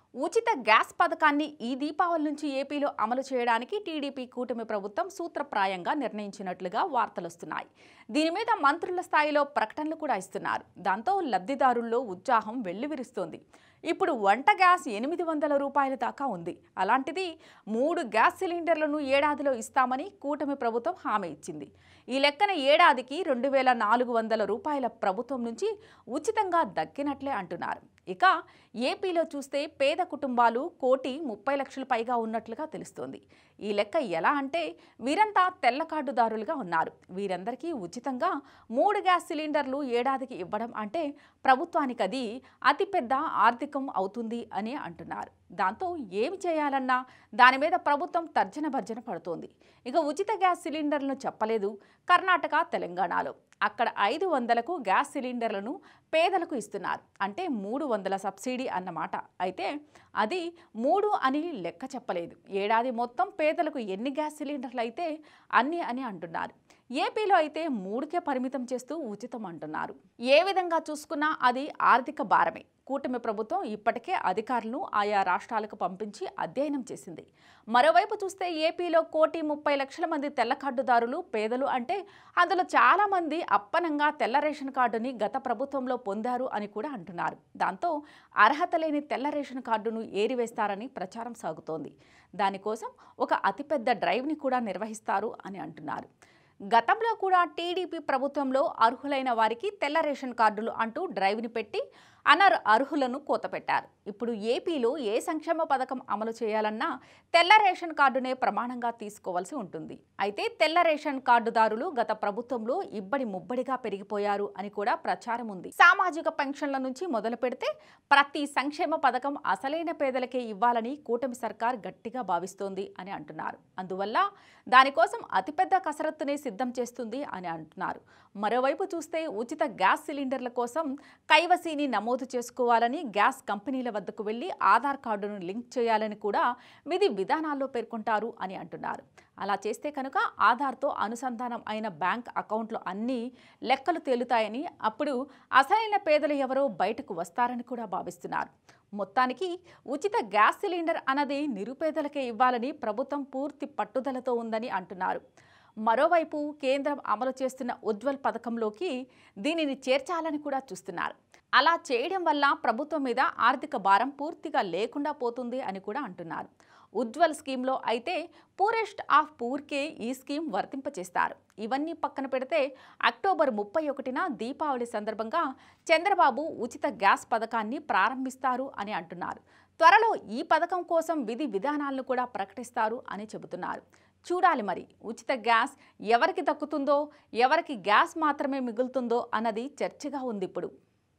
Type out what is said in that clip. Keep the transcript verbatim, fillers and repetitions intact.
ఉచిత గ్యాస్ పథకాన్ని ఈ దీపావళి నుంచి ఏపీలో అమలు చేయడానికి టీడీపీ కూటమి ప్రభుత్వం సూత్రప్రాయంగా నిర్ణయించినట్లుగా వార్తలొస్తున్నాయి. దీని మీద మంత్రుల స్థాయిలో ప్రకటనలు కూడా ఇస్తున్నారు. దాంతో లబ్ధిదారుల్లో ఉత్సాహం వెల్లివిరుస్తోంది. ఇప్పుడు వంట గ్యాస్ ఎనిమిది వందల రూపాయల దాకా ఉంది. అలాంటిది మూడు గ్యాస్ సిలిండర్లను ఏడాదిలో ఇస్తామని కూటమి ప్రభుత్వం హామీ ఇచ్చింది. ఈ లెక్కన ఏడాదికి రెండు వేల నాలుగు వందల రూపాయల ప్రభుత్వం నుంచి ఉచితంగా దక్కినట్లే అంటున్నారు. ఇక ఏపీలో చూస్తే పేద కుటుంబాలు కోటి ముప్పై లక్షల పైగా ఉన్నట్లుగా తెలుస్తోంది. ఈ లెక్క ఎలా అంటే వీరంతా తెల్ల కార్డుదారులుగా ఉన్నారు. వీరందరికీ ఉచితంగా మూడు గ్యాస్ సిలిండర్లు ఏడాదికి ఇవ్వడం అంటే ప్రభుత్వానికి అది అతిపెద్ద ఆర్థికం అవుతుంది అని అంటున్నారు. దాంతో ఏమి చేయాలన్నా దాని మీద ప్రభుత్వం తర్జన భర్జన పడుతోంది. ఇక ఉచిత గ్యాస్ సిలిండర్లను చెప్పలేదు. కర్ణాటక, తెలంగాణలో అక్కడ ఐదు వందలకు గ్యాస్ సిలిండర్లను పేదలకు ఇస్తున్నారు. అంటే మూడు వందల సబ్సిడీ అన్నమాట. అయితే అది మూడు అని లెక్క చెప్పలేదు. ఏడాది మొత్తం పేదలకు ఎన్ని గ్యాస్ సిలిండర్లు అయితే అన్ని అని అంటున్నారు. ఏపీలో అయితే మూడుకే పరిమితం చేస్తూ ఉచితం అంటున్నారు. ఏ విధంగా చూసుకున్నా అది ఆర్థిక భారమే. కూటమి ప్రభుత్వం ఇప్పటికే అధికారులను ఆయా రాష్ట్రాలకు పంపించి అధ్యయనం చేసింది. మరోవైపు చూస్తే ఏపీలో కోటి ముప్పై లక్షల మంది తెల్ల కార్డుదారులు పేదలు అంటే అందులో చాలామంది అప్పనంగా తెల్ల రేషన్ కార్డుని గత ప్రభుత్వంలో పొందారు అని కూడా అంటున్నారు. దాంతో అర్హత లేని తెల్ల రేషన్ కార్డును ఏరివేస్తారని ప్రచారం సాగుతోంది. దానికోసం ఒక అతిపెద్ద డ్రైవ్ని కూడా నిర్వహిస్తారు అని అంటున్నారు. గతంలో కూడా టీడీపీ ప్రభుత్వంలో అర్హులైన వారికి తెల్ల రేషన్ కార్డులు అంటూ డ్రైవ్ని పెట్టి అనర్ అర్హులను కోతపెట్టారు. ఇప్పుడు ఏపీలో ఏ సంక్షేమ పథకం అమలు చేయాలన్నా తెల్ల రేషన్ కార్డునే ప్రమాణంగా తీసుకోవాల్సి ఉంటుంది. అయితే తెల్ల రేషన్ కార్డుదారులు గత ప్రభుత్వంలో ఇబ్బడి ముబ్బడిగా పెరిగిపోయారు అని కూడా ప్రచారం ఉంది. సామాజిక పెన్షన్ల నుంచి మొదలు పెడితే ప్రతి సంక్షేమ పథకం అసలైన పేదలకే ఇవ్వాలని కూటమి సర్కార్ గట్టిగా భావిస్తోంది అని అంటున్నారు. అందువల్ల దానికోసం అతిపెద్ద కసరత్తునే సిద్ధం చేస్తుంది అని అంటున్నారు. మరోవైపు చూస్తే ఉచిత గ్యాస్ సిలిండర్ల కోసం కైవసీని నమోదు చేసుకోవాలని, గ్యాస్ కంపెనీల వద్దకు వెళ్లి ఆధార్ కార్డును లింక్ చేయాలని కూడా విధి విధానాల్లో పేర్కొంటారు అని అంటున్నారు. అలా చేస్తే కనుక ఆధార్తో అనుసంధానం అయిన బ్యాంక్ అకౌంట్లు అన్నీ లెక్కలు తేలుతాయని, అప్పుడు అసలైన పేదలు ఎవరో బయటకు వస్తారని కూడా భావిస్తున్నారు. మొత్తానికి ఉచిత గ్యాస్ సిలిండర్ అన్నది నిరుపేదలకే ఇవ్వాలని ప్రభుత్వం పూర్తి పట్టుదలతో ఉందని అంటున్నారు. మరోవైపు కేంద్రం అమలు చేస్తున్న ఉజ్వల్ పథకంలోకి దీనిని చేర్చాలని కూడా చూస్తున్నారు. అలా చేయడం వల్ల ప్రభుత్వం మీద ఆర్థిక భారం పూర్తిగా లేకుండా పోతుంది అని కూడా అంటున్నారు. ఉజ్వల్ స్కీమ్లో అయితే పూరెస్ట్ ఆఫ్ పూర్కే ఈ స్కీమ్ వర్తింపచేస్తారు. ఇవన్నీ పక్కన పెడితే అక్టోబర్ ముప్పై ఒకటిన దీపావళి సందర్భంగా చంద్రబాబు ఉచిత గ్యాస్ పథకాన్ని ప్రారంభిస్తారు అని అంటున్నారు. త్వరలో ఈ పథకం కోసం విధి విధానాలను కూడా ప్రకటిస్తారు అని చెబుతున్నారు. చూడాలి మరి ఉచిత గ్యాస్ ఎవరికి దక్కుతుందో, ఎవరికి గ్యాస్ మాత్రమే మిగులుతుందో అన్నది చర్చగా ఉంది ఇప్పుడు.